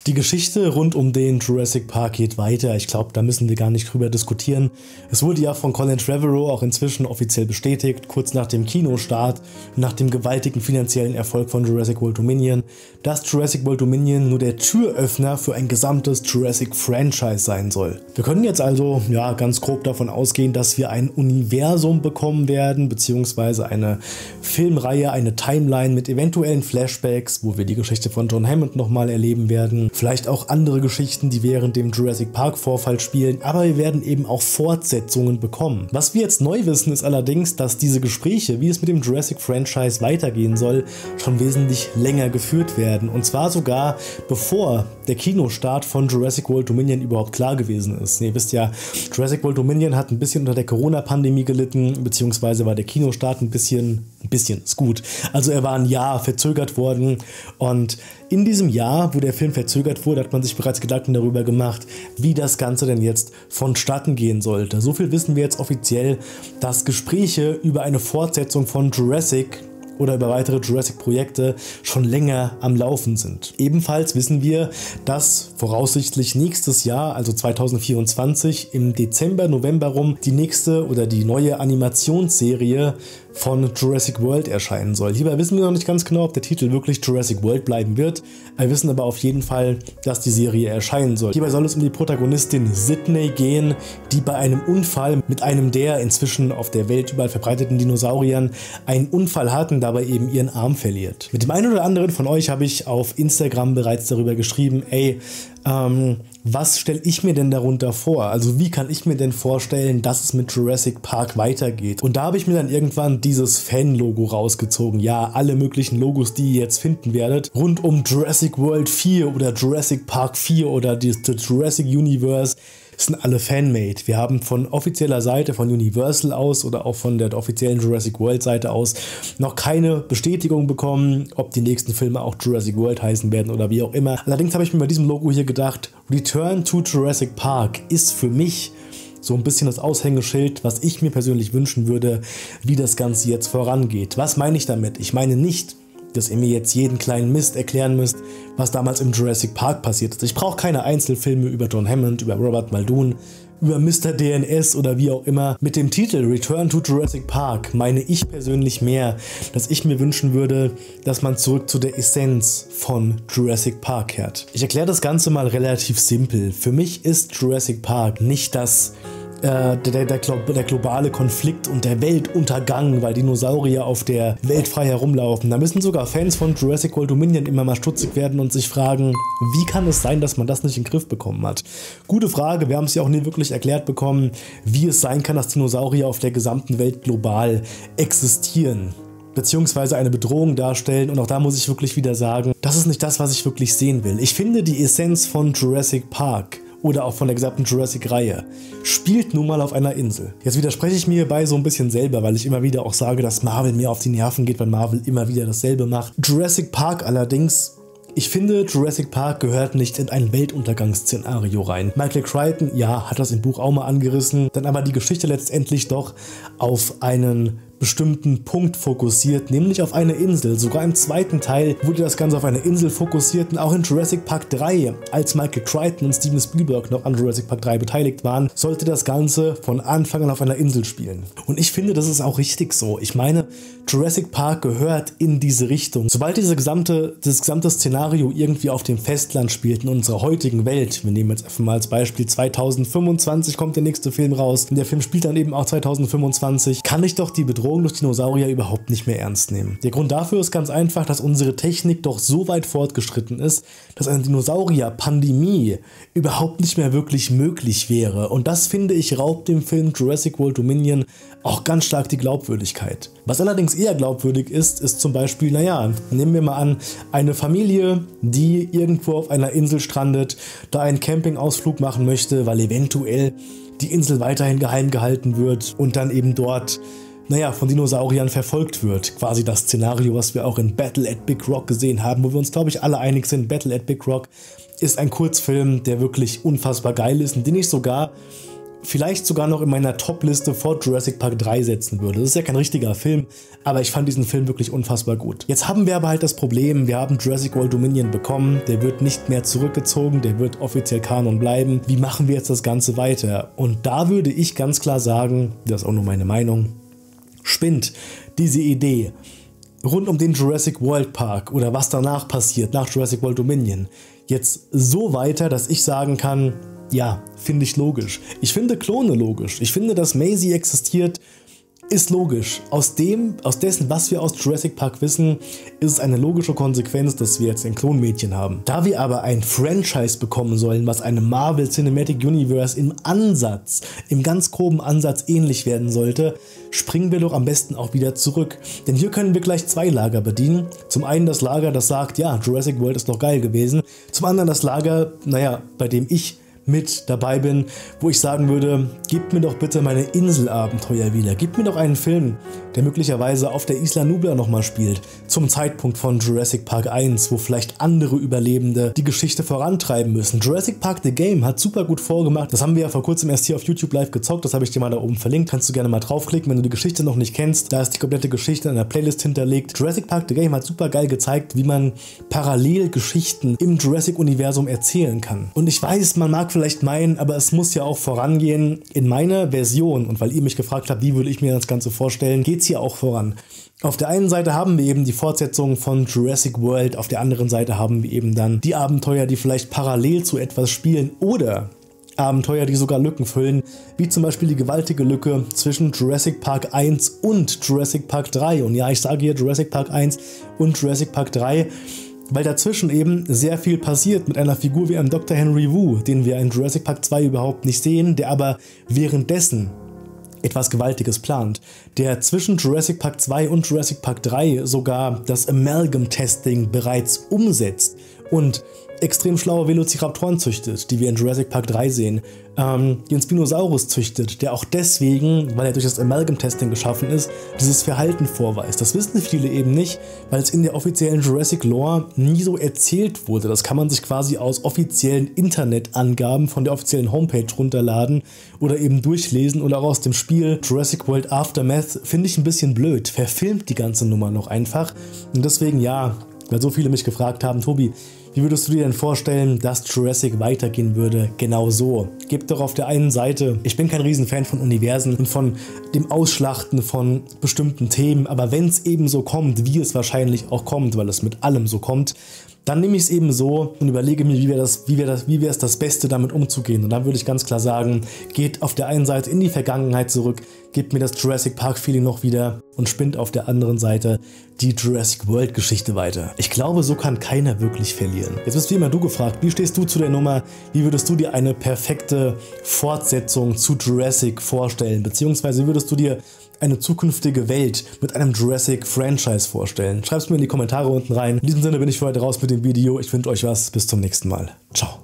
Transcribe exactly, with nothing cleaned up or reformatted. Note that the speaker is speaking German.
Die Geschichte rund um den Jurassic Park geht weiter. Ich glaube, da müssen wir gar nicht drüber diskutieren. Es wurde ja von Colin Trevorrow auch inzwischen offiziell bestätigt, kurz nach dem Kinostart, nach dem gewaltigen finanziellen Erfolg von Jurassic World Dominion, dass Jurassic World Dominion nur der Türöffner für ein gesamtes Jurassic-Franchise sein soll. Wir können jetzt also ja ganz grob davon ausgehen, dass wir ein Universum bekommen werden, beziehungsweise eine Filmreihe, eine Timeline mit eventuellen Flashbacks, wo wir die Geschichte von John Hammond nochmal erleben werden. Vielleicht auch andere Geschichten, die während dem Jurassic Park Vorfall spielen, aber wir werden eben auch Fortsetzungen bekommen. Was wir jetzt neu wissen, ist allerdings, dass diese Gespräche, wie es mit dem Jurassic Franchise weitergehen soll, schon wesentlich länger geführt werden. Und zwar sogar bevor der Kinostart von Jurassic World Dominion überhaupt klar gewesen ist. Ihr wisst ja, Jurassic World Dominion hat ein bisschen unter der Corona-Pandemie gelitten, beziehungsweise war der Kinostart ein bisschen, ein bisschen ist gut. Also er war ein Jahr verzögert worden und in diesem Jahr, wo der Film verzögert wurde, hat man sich bereits Gedanken darüber gemacht, wie das Ganze denn jetzt vonstatten gehen sollte. So viel wissen wir jetzt offiziell, dass Gespräche über eine Fortsetzung von Jurassic oder über weitere Jurassic-Projekte schon länger am Laufen sind. Ebenfalls wissen wir, dass voraussichtlich nächstes Jahr, also zweitausendvierundzwanzig, im Dezember, November rum, die nächste oder die neue Animationsserie von Jurassic World erscheinen soll. Hierbei wissen wir noch nicht ganz genau, ob der Titel wirklich Jurassic World bleiben wird. Wir wissen aber auf jeden Fall, dass die Serie erscheinen soll. Hierbei soll es um die Protagonistin Sydney gehen, die bei einem Unfall mit einem der inzwischen auf der Welt überall verbreiteten Dinosauriern einen Unfall hat und dabei eben ihren Arm verliert. Mit dem einen oder anderen von euch habe ich auf Instagram bereits darüber geschrieben, ey, ähm, was stelle ich mir denn darunter vor? Also wie kann ich mir denn vorstellen, dass es mit Jurassic Park weitergeht? Und da habe ich mir dann irgendwann dieses Fan-Logo rausgezogen. Ja, alle möglichen Logos, die ihr jetzt finden werdet, rund um Jurassic World vier oder Jurassic Park vier oder das Jurassic Universe, sind alle Fanmade. Wir haben von offizieller Seite, von Universal aus oder auch von der offiziellen Jurassic World Seite aus noch keine Bestätigung bekommen, ob die nächsten Filme auch Jurassic World heißen werden oder wie auch immer. Allerdings habe ich mir bei diesem Logo hier gedacht, Return to Jurassic Park ist für mich so ein bisschen das Aushängeschild, was ich mir persönlich wünschen würde, wie das Ganze jetzt vorangeht. Was meine ich damit? Ich meine nicht, dass ihr mir jetzt jeden kleinen Mist erklären müsst, was damals im Jurassic Park passiert ist. Ich brauche keine Einzelfilme über John Hammond, über Robert Muldoon, über Mister D N S oder wie auch immer. Mit dem Titel Return to Jurassic Park meine ich persönlich mehr, dass ich mir wünschen würde, dass man zurück zu der Essenz von Jurassic Park kehrt. Ich erkläre das Ganze mal relativ simpel. Für mich ist Jurassic Park nicht das Der, der, der, der globale Konflikt und der Weltuntergang, weil Dinosaurier auf der Welt frei herumlaufen. Da müssen sogar Fans von Jurassic World Dominion immer mal stutzig werden und sich fragen, wie kann es sein, dass man das nicht in den Griff bekommen hat? Gute Frage, wir haben es ja auch nie wirklich erklärt bekommen, wie es sein kann, dass Dinosaurier auf der gesamten Welt global existieren, beziehungsweise eine Bedrohung darstellen. Und auch da muss ich wirklich wieder sagen, das ist nicht das, was ich wirklich sehen will. Ich finde, die Essenz von Jurassic Park oder auch von der gesamten Jurassic-Reihe spielt nun mal auf einer Insel. Jetzt widerspreche ich mir hierbei so ein bisschen selber, weil ich immer wieder auch sage, dass Marvel mir auf die Nerven geht, weil Marvel immer wieder dasselbe macht. Jurassic Park allerdings, ich finde, Jurassic Park gehört nicht in ein Weltuntergangsszenario rein. Michael Crichton, ja, hat das im Buch auch mal angerissen, dann aber die Geschichte letztendlich doch auf einen bestimmten Punkt fokussiert, nämlich auf eine Insel. Sogar im zweiten Teil wurde das Ganze auf eine Insel fokussiert und auch in Jurassic Park drei, als Michael Crichton und Steven Spielberg noch an Jurassic Park drei beteiligt waren, sollte das Ganze von Anfang an auf einer Insel spielen. Und ich finde, das ist auch richtig so. Ich meine, Jurassic Park gehört in diese Richtung. Sobald diese gesamte, das gesamte Szenario irgendwie auf dem Festland spielt, in unserer heutigen Welt, wir nehmen jetzt einfach mal als Beispiel zweitausendfünfundzwanzig kommt der nächste Film raus, und der Film spielt dann eben auch zweitausendfünfundzwanzig, kann ich doch die Bedrohung durch Dinosaurier überhaupt nicht mehr ernst nehmen. Der Grund dafür ist ganz einfach, dass unsere Technik doch so weit fortgeschritten ist, dass eine Dinosaurier-Pandemie überhaupt nicht mehr wirklich möglich wäre. Und das, finde ich, raubt dem Film Jurassic World Dominion auch ganz stark die Glaubwürdigkeit. Was allerdings eher glaubwürdig ist, ist zum Beispiel, naja, nehmen wir mal an, eine Familie, die irgendwo auf einer Insel strandet, da einen Campingausflug machen möchte, weil eventuell die Insel weiterhin geheim gehalten wird und dann eben dort naja, von Dinosauriern verfolgt wird. Quasi das Szenario, was wir auch in Battle at Big Rock gesehen haben, wo wir uns, glaube ich, alle einig sind. Battle at Big Rock ist ein Kurzfilm, der wirklich unfassbar geil ist und den ich sogar vielleicht sogar noch in meiner Top-Liste vor Jurassic Park drei setzen würde. Das ist ja kein richtiger Film, aber ich fand diesen Film wirklich unfassbar gut. Jetzt haben wir aber halt das Problem, wir haben Jurassic World Dominion bekommen, der wird nicht mehr zurückgezogen, der wird offiziell Kanon bleiben. Wie machen wir jetzt das Ganze weiter? Und da würde ich ganz klar sagen, das ist auch nur meine Meinung, spinnt diese Idee rund um den Jurassic World Park oder was danach passiert, nach Jurassic World Dominion, jetzt so weiter, dass ich sagen kann, ja, finde ich logisch. Ich finde Klone logisch. Ich finde, dass Maisie existiert, ist logisch. Aus dem, aus dessen, was wir aus Jurassic Park wissen, ist es eine logische Konsequenz, dass wir jetzt ein Klonmädchen haben. Da wir aber ein Franchise bekommen sollen, was einem Marvel Cinematic Universe im Ansatz, im ganz groben Ansatz ähnlich werden sollte, springen wir doch am besten auch wieder zurück. Denn hier können wir gleich zwei Lager bedienen. Zum einen das Lager, das sagt, ja, Jurassic World ist doch geil gewesen. Zum anderen das Lager, naja, bei dem ich mit dabei bin, wo ich sagen würde, gebt mir doch bitte meine Inselabenteuer wieder. Gebt mir doch einen Film, der möglicherweise auf der Isla Nublar nochmal spielt, zum Zeitpunkt von Jurassic Park eins, wo vielleicht andere Überlebende die Geschichte vorantreiben müssen. Jurassic Park The Game hat super gut vorgemacht. Das haben wir ja vor kurzem erst hier auf YouTube live gezockt. Das habe ich dir mal da oben verlinkt. Kannst du gerne mal draufklicken, wenn du die Geschichte noch nicht kennst. Da ist die komplette Geschichte in einer Playlist hinterlegt. Jurassic Park The Game hat super geil gezeigt, wie man parallel Geschichten im Jurassic-Universum erzählen kann. Und ich weiß, man mag vielleicht meinen, aber es muss ja auch vorangehen. In meiner Version, und weil ihr mich gefragt habt, wie würde ich mir das Ganze vorstellen, geht es hier auch voran. Auf der einen Seite haben wir eben die Fortsetzung von Jurassic World, auf der anderen Seite haben wir eben dann die Abenteuer, die vielleicht parallel zu etwas spielen oder Abenteuer, die sogar Lücken füllen, wie zum Beispiel die gewaltige Lücke zwischen Jurassic Park eins und Jurassic Park drei. Und ja, ich sage hier Jurassic Park eins und Jurassic Park drei, weil dazwischen eben sehr viel passiert mit einer Figur wie einem Doktor Henry Wu, den wir in Jurassic Park zwei überhaupt nicht sehen, der aber währenddessen etwas Gewaltiges plant, der zwischen Jurassic Park zwei und Jurassic Park drei sogar das Amalgam-Testing bereits umsetzt und extrem schlaue Velociraptoren züchtet, die wir in Jurassic Park drei sehen, ähm, den Spinosaurus züchtet, der auch deswegen, weil er durch das Amalgam-Testing geschaffen ist, dieses Verhalten vorweist. Das wissen viele eben nicht, weil es in der offiziellen Jurassic Lore nie so erzählt wurde. Das kann man sich quasi aus offiziellen Internetangaben von der offiziellen Homepage runterladen oder eben durchlesen oder auch aus dem Spiel Jurassic World Aftermath. Finde ich ein bisschen blöd, verfilmt die ganze Nummer noch einfach und deswegen ja, weil so viele mich gefragt haben, Tobi, wie würdest du dir denn vorstellen, dass Jurassic weitergehen würde? Genau so. Gibt doch auf der einen Seite, ich bin kein Riesenfan von Universen und von dem Ausschlachten von bestimmten Themen, aber wenn es eben so kommt, wie es wahrscheinlich auch kommt, weil es mit allem so kommt, dann nehme ich es eben so und überlege mir, wie wäre das, wie wäre das, wie wäre es das Beste, damit umzugehen. Und dann würde ich ganz klar sagen, geht auf der einen Seite in die Vergangenheit zurück, gebt mir das Jurassic Park Feeling noch wieder und spinnt auf der anderen Seite die Jurassic World Geschichte weiter. Ich glaube, so kann keiner wirklich verlieren. Jetzt bist wie immer du gefragt, wie stehst du zu der Nummer? Wie würdest du dir eine perfekte Fortsetzung zu Jurassic vorstellen? Beziehungsweise würdest du dir eine zukünftige Welt mit einem Jurassic-Franchise vorstellen? Schreib es mir in die Kommentare unten rein. In diesem Sinne bin ich für heute raus mit dem Video. Ich wünsche euch was. Bis zum nächsten Mal. Ciao.